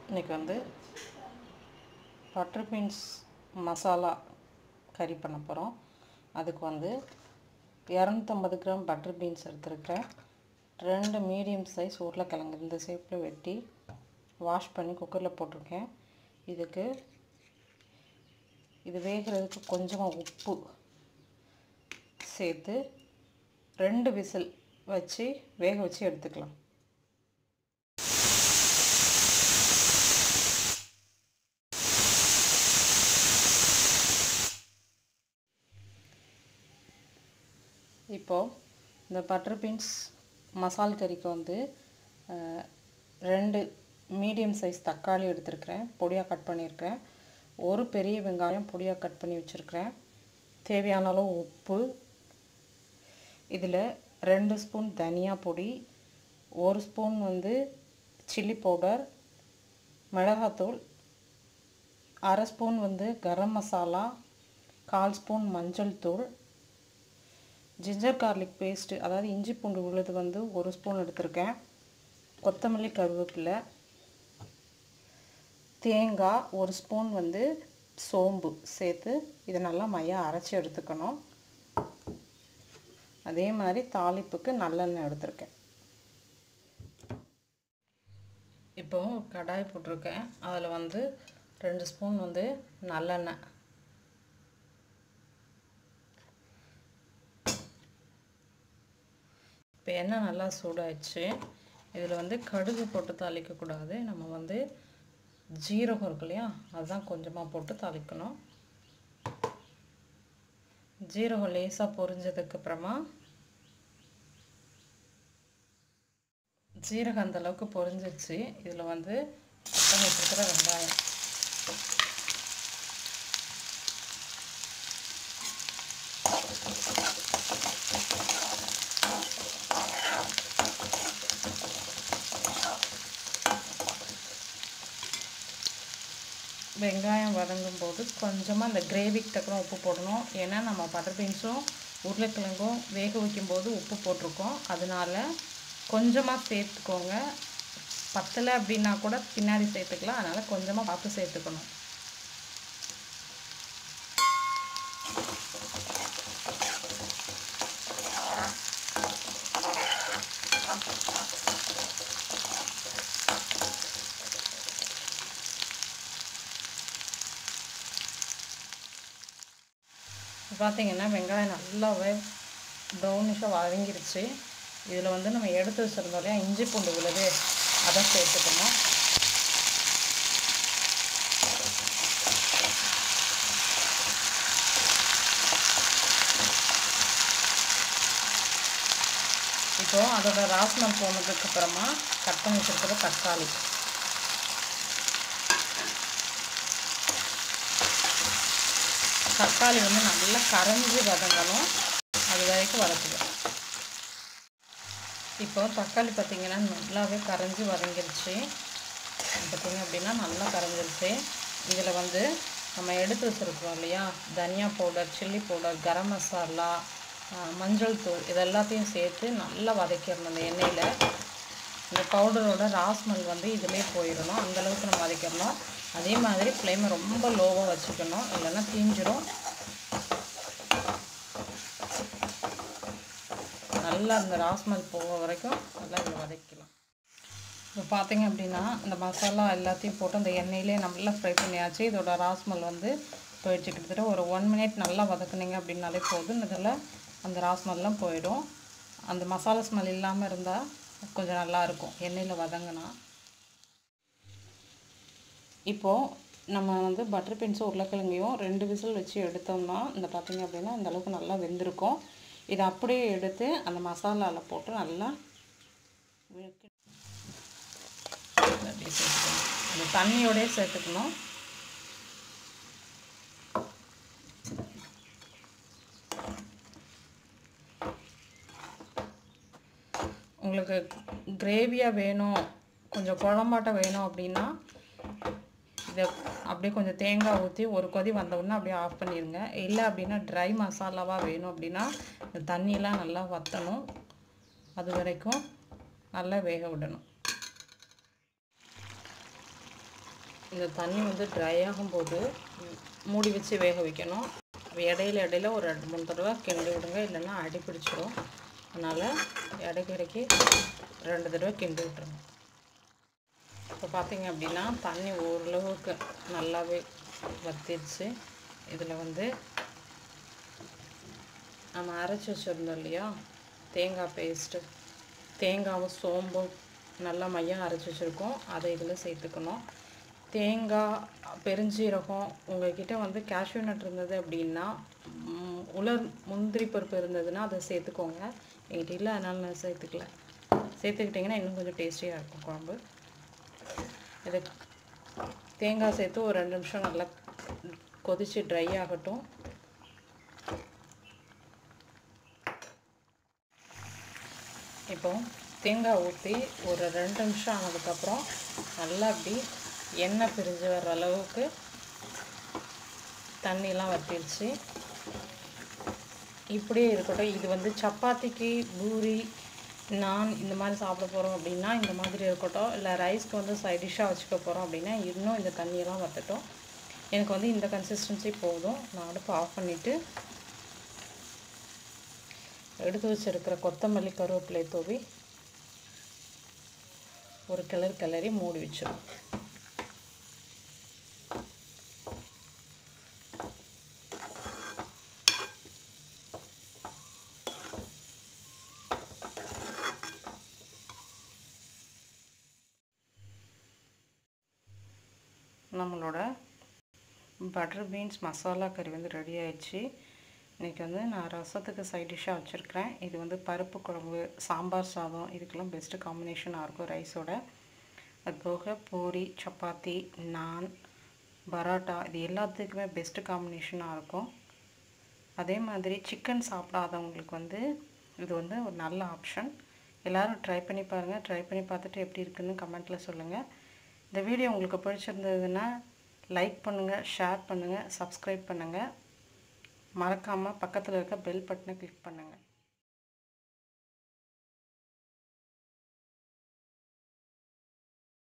இன்றைக்கி வந்து butter beans masala கறி பண்ண போகிறோம். அதுக்கு வந்து 250 கிராம் பட்டர் பீன்ஸ் எடுத்துருக்கேன். 2 மீடியம் சைஸ் உருளைக்கிழங்கு இந்த ஷேப்பில் வெட்டி வாஷ் பண்ணி குக்கரில் போட்டிருக்கேன். இது வேகிறதுக்கு கொஞ்சமாக உப்பு சேர்த்து 2 விசில் வச்சு வேக வச்சு எடுத்துக்கலாம். இப்போது இந்த பட்டர் பீன்ஸ் மசால் கறிக்கு வந்து 2 மீடியம் சைஸ் தக்காளி எடுத்துருக்கிறேன், பொடியாக கட் பண்ணியிருக்கிறேன். ஒரு பெரிய வெங்காயம் பொடியாக கட் பண்ணி வச்சுருக்கிறேன். தேவையான அளவு உப்பு, இதில் 2 ஸ்பூன் தனியா பொடி, 1 ஸ்பூன் வந்து சில்லி பவுடர், மிளகாத்தூள், 1/2 ஸ்பூன் வந்து கரம் மசாலா, 1/4 ஸ்பூன் மஞ்சள் தூள், ஜிஞ்சர் கார்லிக் பேஸ்ட்டு அதாவது இஞ்சி பூண்டு விழுது வந்து 1 ஸ்பூன் எடுத்திருக்கேன், கொத்தமல்லி கருவேப்பிலை, தேங்காய் 1 ஸ்பூன் வந்து சோம்பு சேர்த்து இதை நல்லா மையாக அரைச்சி எடுத்துக்கணும். அதே மாதிரி தாளிப்புக்கு நல்லெண்ணெய் எடுத்திருக்கேன். இப்போது கடாய் போட்டிருக்கேன். அதில் வந்து 2 ஸ்பூன் வந்து நல்லெண்ணெய், இப்போ எண்ணெய் நல்லா சூடாயிடுச்சு. இதில் வந்து கடுகு போட்டு தாளிக்கக்கூடாது, நம்ம வந்து ஜீரகம் இருக்கு இல்லையா, அதுதான் கொஞ்சமாக போட்டு தாளிக்கணும். ஜீரகம் லேசாக பொரிஞ்சதுக்கப்புறமா ஜீரகம் அந்தளவுக்கு பொரிஞ்சிச்சு. இதில் வந்து கட் பண்ணி வச்சுருக்கிற வெங்காயம், வெங்காயம் வதங்கும் போது கொஞ்சமாக இந்த கிரேவிக்கு தக்கன உப்பு போடணும். ஏன்னா நம்ம பட்டர் பீன்ஸும் உருளைக்கிழங்கும் வேக வைக்கும்போது உப்பு போட்டிருக்கோம், அதனால கொஞ்சமாக சேர்த்துக்கோங்க. பத்தலை அப்படின்னா கூட பின்னாடி சேர்த்துக்கலாம், அதனால் கொஞ்சமாக பார்த்து சேர்த்துக்கணும். பார்த்தீங்கன்னா வெங்காயம் நல்லாவே ப்ரௌனிஷாக வதங்கிருச்சு. இதில் வந்து நம்ம எடுத்து வச்சுருந்தோம் இல்லையா இஞ்சி பூண்டு விழுது, அதை சேர்த்துக்கணும். இப்போது அதோட ராஸ்மல் போனதுக்கப்புறமா கட் பண்ணி வச்சுருக்கிற தக்காளி, தக்காளி வந்து நல்லா கரைஞ்சி வதங்கணும், அது வரைக்கும் வதக்குவோம். இப்போ தக்காளி பார்த்திங்கன்னா நல்லாவே கரைஞ்சி வதங்கிருச்சு. பார்த்திங்க அப்படின்னா நல்லா கரைஞ்சிருச்சு. இதில் வந்து நம்ம எடுத்து வச்சுருக்கிறோம் இல்லையா தனியா powder, chilli powder, garam masala, மஞ்சள் தூள், இது எல்லாத்தையும் சேர்த்து நல்லா வதக்கிடணும். அந்த எண்ணெயில் இந்த பவுடரோட ராஸ்மல் வந்து இதிலே போயிடணும், அந்தளவுக்கு நம்ம வதக்கிடணும். அதே மாதிரி ஃப்ளேமை ரொம்ப லோவாக வச்சுக்கணும், இல்லைன்னா தீஞ்சிரும். நல்லா அந்த ராஸ்மல் போக வரைக்கும் நல்லா இதில் வதக்கலாம். இப்போ பார்த்திங்க அப்படின்னா இந்த மசாலா எல்லாத்தையும் போட்டு அந்த எண்ணெயிலே நல்லா ஃப்ரை பண்ணியாச்சு. இதோட ராஸ்மல் வந்து போயிடுச்சு. கிட்டத்தட்ட ஒரு 1 மினிட் நல்லா வதக்குனிங்க அப்படின்னாலே போதும், இதில் அந்த ராஸ்மெல்லாம் போயிடும். அந்த மசாலா ஸ்மெல் இல்லாமல் இருந்தால் கொஞ்சம் நல்லாயிருக்கும் எண்ணெயில் வதங்கினா. இப்போது நம்ம வந்து பட்டர் பீன்ஸும் உருளைக்கிழங்கையும் 2 விசில் வச்சு எடுத்தோம்னா இந்த பார்த்திங்க அப்படின்னா அந்தளவுக்கு நல்லா வெந்திருக்கும். இதை அப்படியே எடுத்து அந்த மசாலாவில் போட்டு நல்லா அப்படியே சேர்த்துக்கணும். அந்த தண்ணியோடய சேர்த்துக்கணும். உங்களுக்கு கிரேவியாக வேணும், கொஞ்சம் குழம்பாட்டம் வேணும் அப்படின்னா இதை அப்படியே கொஞ்சம் தேங்காய் ஊற்றி ஒரு கொதி வந்தவுடனே அப்படியே ஆஃப் பண்ணிடுங்க. இல்லை அப்படின்னா ட்ரை மசாலாவாக வேணும் அப்படின்னா இந்த தண்ணியெலாம் நல்லா வற்றணும், அது வரைக்கும் நல்லா வேக விடணும். இந்த தண்ணி வந்து ட்ரை ஆகும்போது மூடி வச்சு வேக வைக்கணும். இடையில ஒரு 2-3 தடவை கிண்டி விடுங்க, இல்லைன்னா அடி பிடிச்சிரும். அதனால் இடைக்கு 2 தடவை கிண்டி விட்டுருங்க. இப்போ பார்த்தீங்க அப்படின்னா தண்ணி ஓரளவுக்கு நல்லாவே வத்திடுச்சு. இதில் வந்து நம்ம அரைச்சி வச்சுருந்தோம் இல்லையா தேங்காய் பேஸ்ட்டு, தேங்காவும் சோம்பும் நல்லா மையம் அரைச்சி வச்சுருக்கோம், அதை இதில் சேர்த்துக்கணும். தேங்காய், பெருஞ்சீரகம், உங்கள்கிட்ட வந்து கேஷ்யூ நட் இருந்தது அப்படின்னா, உலர் முந்திரி பருப்பு இருந்ததுன்னா அதை சேர்த்துக்கோங்க. என்கிட்ட இல்லை, அதனால் நான் சேர்த்துக்கல. சேர்த்துக்கிட்டிங்கன்னா இன்னும் கொஞ்சம் டேஸ்டியாக இருக்கும் குழம்பு. இது தேங்காய் சேர்த்து ஒரு 2 நிமிஷம் நல்லா கொதித்து ட்ரை ஆகட்டும். இப்போ தேங்காய் ஊற்றி ஒரு 2 நிமிஷம் ஆனதுக்கப்புறம் நல்லா அப்படி எண்ணெய் பிரிஞ்சு வர்ற அளவுக்கு தண்ணியெலாம் வற்றிடுச்சு. இப்படியே இருக்கட்டும். இது வந்து சப்பாத்திக்கு, பூரி, நான் இந்த மாதிரி சாப்பிட போகிறோம் அப்படின்னா இந்த மாதிரி இருக்கட்டும். இல்லை ரைஸ்க்கு வந்து சைட் டிஷ்ஷாக வச்சுக்க போகிறோம் அப்படின்னா இன்னும் இந்த தண்ணியெல்லாம் வற்றட்டும். எனக்கு வந்து இந்த கன்சிஸ்டன்சி போதும். நான் அடுப்பு ஆஃப் பண்ணிவிட்டு எடுத்து வச்சுருக்கிற கொத்தமல்லி, கருவேப்பிலை தூவி ஒரு கிளறி மூடி வச்சிடும். நம்மளோட பட்டர் பீன்ஸ் மசாலா கறி வந்து ரெடி ஆயிடுச்சு. இன்றைக்கி வந்து நான் ரசத்துக்கு சைட் டிஷ்ஷாக வச்சுருக்கிறேன். இது வந்து பருப்பு குழம்பு, சாம்பார் சாதம், இதுக்கெல்லாம் பெஸ்ட்டு காம்பினேஷனாக இருக்கும் ரைஸோட. அது போக பூரி, சப்பாத்தி, நான், பரோட்டா, இது எல்லாத்துக்குமே பெஸ்ட்டு காம்பினேஷனாக இருக்கும். அதே மாதிரி சிக்கன் சாப்பிடாதவங்களுக்கு வந்து இது வந்து ஒரு நல்ல ஆப்ஷன். எல்லோரும் ட்ரை பண்ணி பாருங்கள். ட்ரை பண்ணி பார்த்துட்டு எப்படி இருக்குதுன்னு கமெண்ட்டில் சொல்லுங்கள். இந்த வீடியோ உங்களுக்கு பிடிச்சிருந்ததுன்னா லைக் பண்ணுங்கள், ஷேர் பண்ணுங்கள், சப்ஸ்கிரைப் பண்ணுங்கள். மறக்காமல் பக்கத்தில் இருக்க பெல் பட்டனை கிளிக் பண்ணுங்கள்.